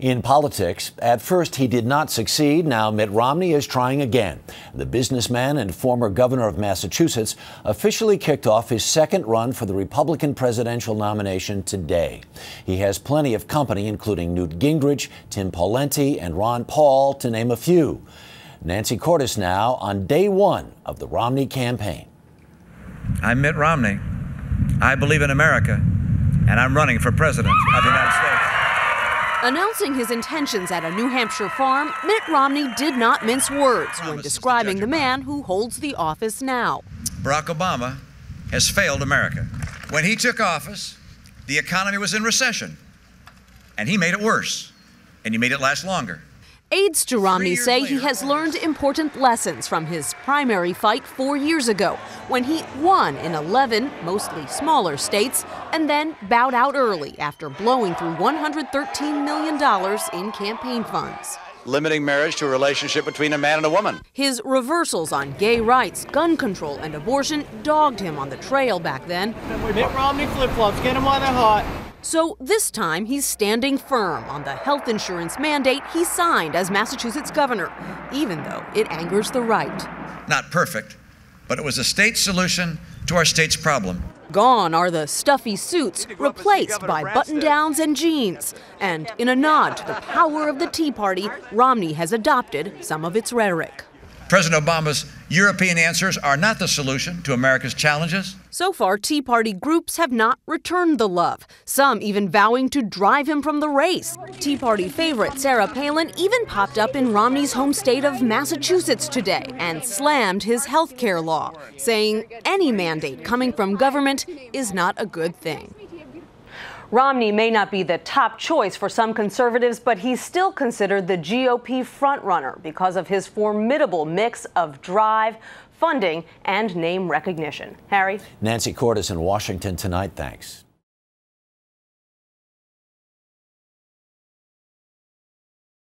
In politics, at first he did not succeed. Now Mitt Romney is trying again. The businessman and former governor of Massachusetts officially kicked off his second run for the Republican presidential nomination today. He has plenty of company, including Newt Gingrich, Tim Pawlenty, and Ron Paul, to name a few. Nancy Cordes now on day one of the Romney campaign. I'm Mitt Romney. I believe in America, and I'm running for president of the United States. Announcing his intentions at a New Hampshire farm, Mitt Romney did not mince words when describing the man who holds the office now. Barack Obama has failed America. When he took office, the economy was in recession, and he made it worse, and he made it last longer. Aides to Romney say he has learned important lessons from his primary fight 4 years ago, when he won in 11, mostly smaller states, and then bowed out early after blowing through $113 million in campaign funds. Limiting marriage to a relationship between a man and a woman. His reversals on gay rights, gun control, and abortion dogged him on the trail back then. Mitt Romney flip-flops, get them while they're hot. So this time he's standing firm on the health insurance mandate he signed as Massachusetts governor, even though it angers the right. Not perfect, but it was a state solution to our state's problem. Gone are the stuffy suits, replaced by button-downs and jeans. And in a nod to the power of the Tea Party, Romney has adopted some of its rhetoric. President Obama's European answers are not the solution to America's challenges. So far, Tea Party groups have not returned the love, some even vowing to drive him from the race. Tea Party favorite Sarah Palin even popped up in Romney's home state of Massachusetts today and slammed his health care law, saying any mandate coming from government is not a good thing. Romney may not be the top choice for some conservatives, but he's still considered the GOP frontrunner because of his formidable mix of drive, funding, and name recognition. Harry? Nancy Cordes in Washington tonight. Thanks.